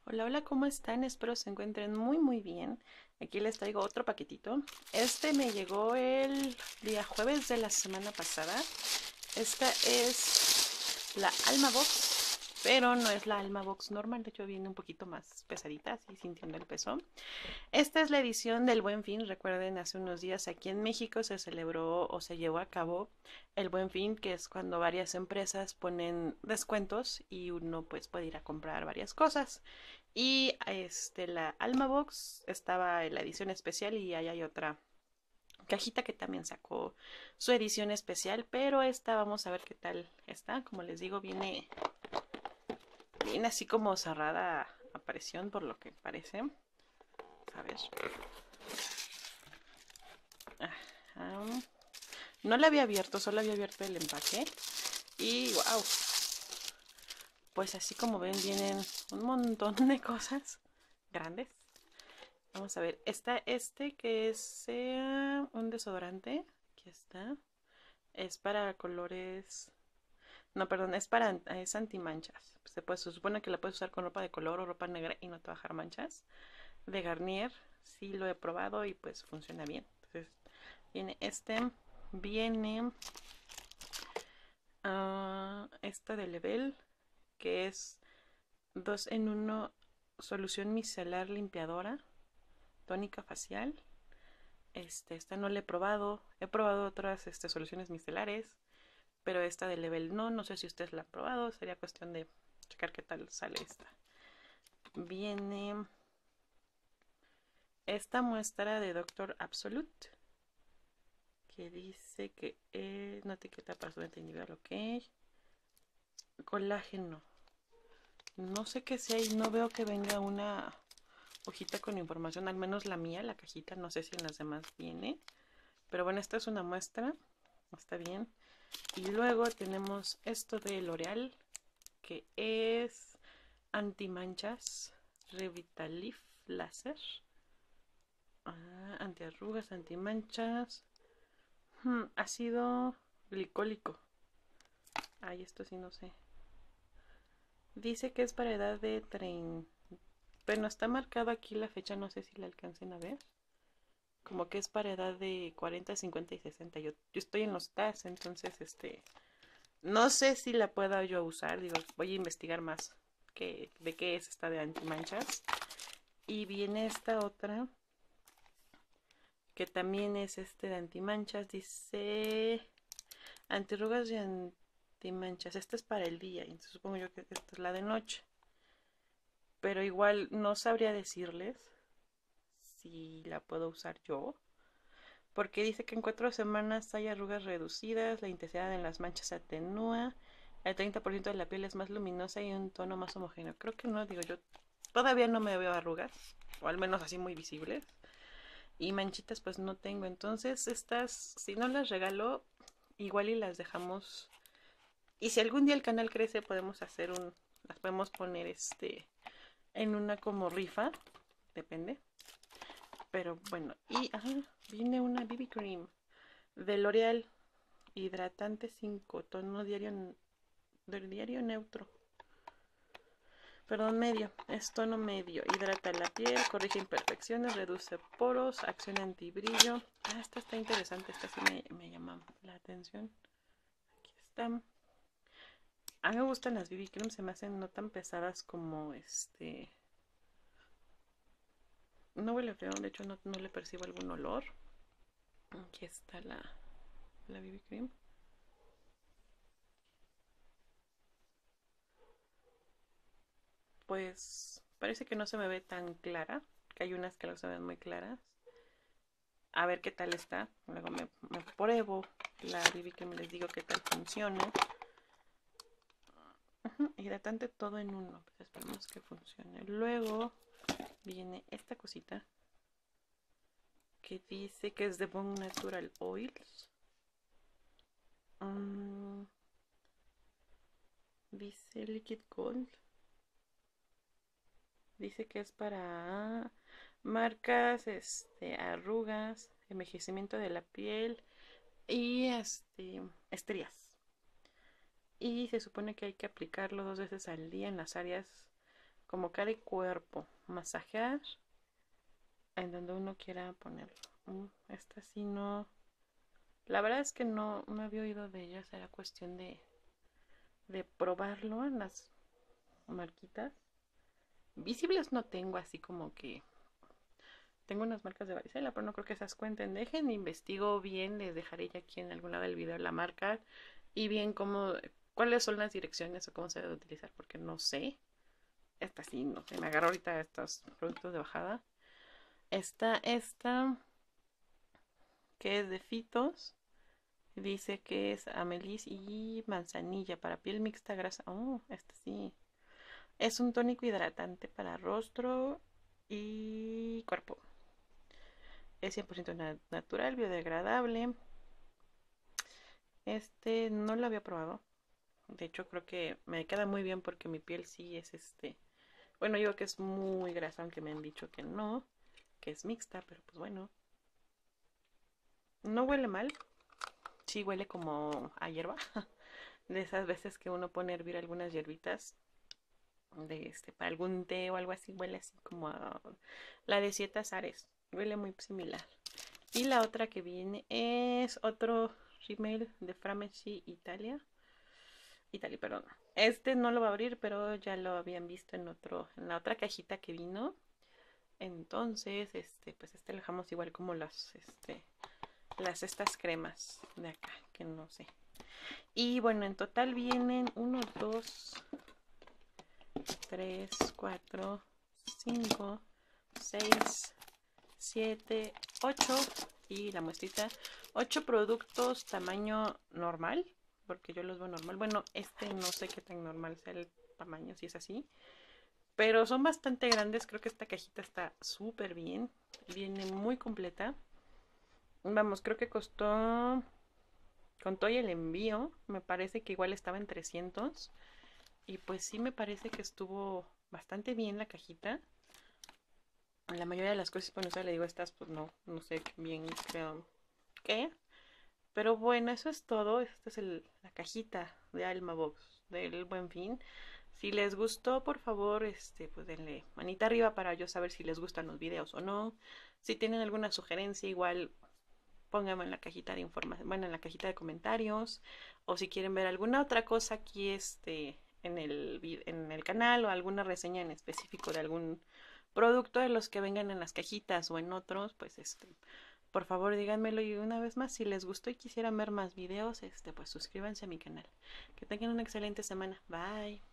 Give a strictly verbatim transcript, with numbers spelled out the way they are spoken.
Hola, hola, ¿cómo están? Espero se encuentren muy, muy bien. Aquí les traigo otro paquetito. Este me llegó el día jueves de la semana pasada. Esta es la Alma Box, pero no es la Alma Box normal. De hecho, viene un poquito más pesadita, así sintiendo el peso. Esta es la edición del Buen Fin. Recuerden, hace unos días aquí en México se celebró o se llevó a cabo el Buen Fin, que es cuando varias empresas ponen descuentos y uno pues puede ir a comprar varias cosas. Y este la Alma Box estaba en la edición especial y ahí hay otra cajita que también sacó su edición especial, pero esta vamos a ver qué tal está. Como les digo, viene viene así como cerrada a presión por lo que parece. A ver. Ajá. No la había abierto, solo había abierto el empaque. Y wow, pues así como ven vienen un montón de cosas grandes. Vamos a ver, está este que es eh, un desodorante. Aquí está. Es para colores. No, perdón, es para es antimanchas. Se, puede, se supone que la puedes usar con ropa de color o ropa negra y no te va a dejar manchas. De Garnier, sí lo he probado y pues funciona bien. Entonces, viene este. Viene uh, esta de Level, que es dos en uno solución micelar limpiadora, tónica facial. Este, esta no la he probado. He probado otras este, soluciones micelares, pero esta de Level no. No sé si ustedes la han probado. Sería cuestión de checar qué tal sale esta. Viene esta muestra de Doctor Absolute, que dice que es una etiqueta para su venta individual, ok. Colágeno. No sé qué sea y no veo que venga una hojita con información, al menos la mía, la cajita, no sé si en las demás viene. Pero bueno, esta es una muestra, está bien. Y luego tenemos esto de L'Oreal, que es antimanchas, Revitalif Láser, ah, antiarrugas, antimanchas, hmm, ácido glicólico. Ay, esto sí no sé. Dice que es para edad de treinta. Bueno, está marcado aquí la fecha, no sé si la alcancen a ver. Como que es para edad de cuarenta, cincuenta y sesenta. Yo, yo estoy en los T A S, entonces este no sé si la pueda yo usar. Digo, voy a investigar más que, de qué es esta de antimanchas. Y viene esta otra que también es este de antimanchas. Dice antirrugas y antimanchas. Esta es para el día. Entonces supongo yo que esta es la de noche. Pero igual no sabría decirles si la puedo usar yo. Porque dice que en cuatro semanas hay arrugas reducidas, la intensidad en las manchas se atenúa, el treinta por ciento de la piel es más luminosa y un tono más homogéneo. Creo que no, digo yo, todavía no me veo arrugas, o al menos así muy visibles. Y manchitas pues no tengo. Entonces estas, si no las regalo, igual y las dejamos. Y si algún día el canal crece, podemos hacer un, las podemos poner este en una como rifa, depende. Pero bueno, y ajá, viene una B B Cream de L'Oreal. Hidratante cinco, tono diario, del diario neutro. Perdón, medio. Es tono medio. Hidrata la piel, corrige imperfecciones, reduce poros, acción antibrillo. Ah, esta está interesante. Esta sí me, me llama la atención. Aquí está. A mí me gustan las B B Cream. Se me hacen no tan pesadas como este. No huele feo. De hecho, no, no le percibo algún olor. Aquí está la, la B B Cream. Pues parece que no se me ve tan clara. Que hay unas que no se ven muy claras. A ver qué tal está. Luego me, me pruebo la B B que me les digo qué tal funciona. Uh-huh, hidratante todo en uno. Pues esperemos que funcione. Luego viene esta cosita que dice que es de Bone Natural Oils. Um, dice Liquid Gold. Dice que es para marcas, este, arrugas, envejecimiento de la piel y este, estrías. Y se supone que hay que aplicarlo dos veces al día en las áreas como cara y cuerpo, masajear en donde uno quiera ponerlo. Mm, esta sí no, la verdad es que no, no había oído de ella, será cuestión de, de probarlo en las marquitas. Visibles no tengo, así como que tengo unas marcas de varicela, pero no creo que esas cuenten. Dejen, investigo bien, les dejaré ya aquí en algún lado del video la marca y bien cómo, cuáles son las direcciones o cómo se debe utilizar, porque no sé. Esta sí, no sé, me agarro ahorita estos productos de bajada. Está esta, que es de Fitos. Dice que es amelis y manzanilla para piel mixta grasa. Oh, esta sí. Es un tónico hidratante para rostro y cuerpo. Es cien por ciento natural, biodegradable. Este no lo había probado. De hecho, creo que me queda muy bien porque mi piel sí es este. Bueno, yo que es muy grasa, aunque me han dicho que no, que es mixta, pero pues bueno. No huele mal. Sí huele como a hierba. De esas veces que uno pone a hervir algunas hierbitas de este para algún té o algo así, huele así como a la de siete azares. Huele muy similar. Y la otra que viene es otro rímel de Framesci Italia. Italia, perdón. Este no lo va a abrir, pero ya lo habían visto en otro, en la otra cajita que vino. Entonces, este, pues este lo dejamos igual como las, este, las estas cremas de acá, que no sé. Y bueno, en total vienen uno, dos, tres, cuatro, cinco, seis, siete, ocho y la muestrita. ocho productos tamaño normal, porque yo los veo normal. Bueno, este no sé qué tan normal sea el tamaño, si es así. Pero son bastante grandes, creo que esta cajita está súper bien. Viene muy completa. Vamos, creo que costó, con todo y el envío, me parece que igual estaba en trescientos. Y pues sí me parece que estuvo bastante bien la cajita. La mayoría de las cosas, bueno, o le digo estas, pues no, no sé bien creo qué. Pero bueno, eso es todo. Esta es el, la cajita de Alma Box del Buen Fin. Si les gustó, por favor, este, pues denle manita arriba para yo saber si les gustan los videos o no. Si tienen alguna sugerencia, igual pónganme en la cajita de información, bueno, en la cajita de comentarios. O si quieren ver alguna otra cosa aquí, este, en el, en el canal o alguna reseña en específico de algún producto de los que vengan en las cajitas o en otros, pues este, por favor díganmelo y una vez más, si les gustó y quisieran ver más videos, este, pues suscríbanse a mi canal. Que tengan una excelente semana. Bye.